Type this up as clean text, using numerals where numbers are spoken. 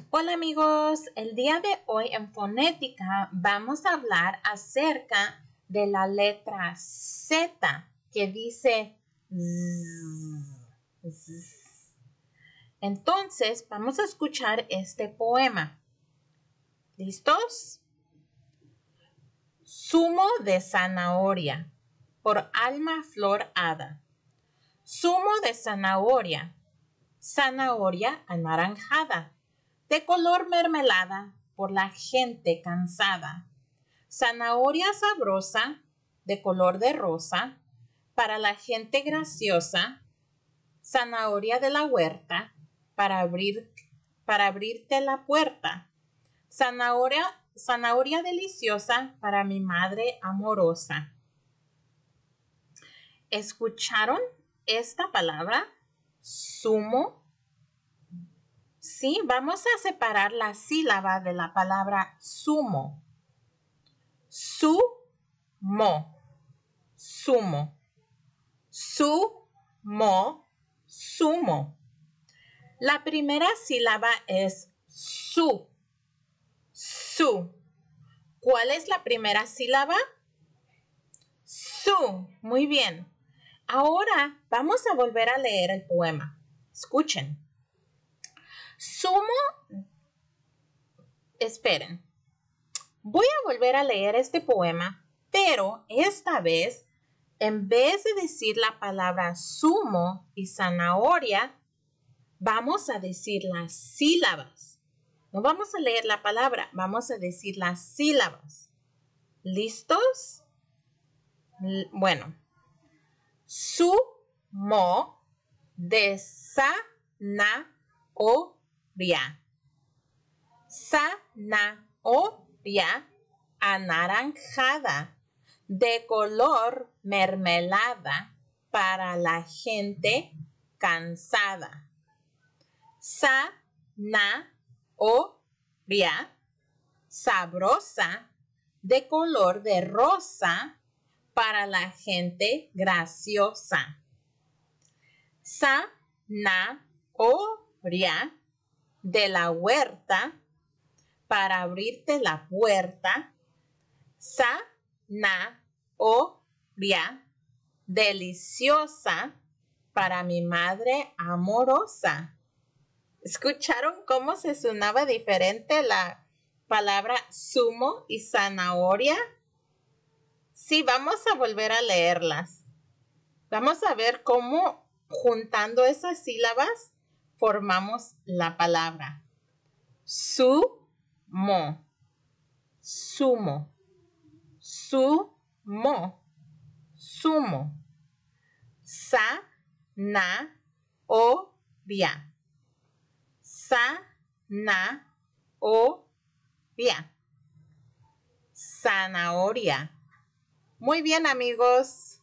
Hola amigos, el día de hoy en fonética vamos a hablar acerca de la letra Z que dice Z, Z. Entonces vamos a escuchar este poema. ¿Listos? Zumo de zanahoria por Alma Flor Hada. Zumo de zanahoria, zanahoria anaranjada, de color mermelada por la gente cansada. Zanahoria sabrosa, de color de rosa, para la gente graciosa. Zanahoria de la huerta, para abrirte la puerta. Zanahoria deliciosa para mi madre amorosa. ¿Escucharon esta palabra? Zumo. Sí, vamos a separar la sílaba de la palabra zumo. Sumo, zumo. Sumo, zumo. La primera sílaba es su. Su. ¿Cuál es la primera sílaba? Su. Muy bien. Ahora vamos a volver a leer el poema. Escuchen. Esperen. Voy a volver a leer este poema, pero esta vez, en vez de decir la palabra zumo y zanahoria, vamos a decir las sílabas. No vamos a leer la palabra, vamos a decir las sílabas. ¿Listos? Bueno. Zumo de zanahoria. Zanahoria anaranjada, de color mermelada para la gente cansada. Zanahoria sabrosa, de color de rosa para la gente graciosa. Zanahoria de la huerta para abrirte la puerta. Zanahoria deliciosa para mi madre amorosa. ¿Escucharon cómo se sonaba diferente la palabra zumo y zanahoria? Sí, vamos a volver a leerlas. Vamos a ver cómo juntando esas sílabas formamos la palabra. Sumo, sumo, sumo, sumo. Zanahoria, zanahoria, zanahoria. Muy bien, amigos.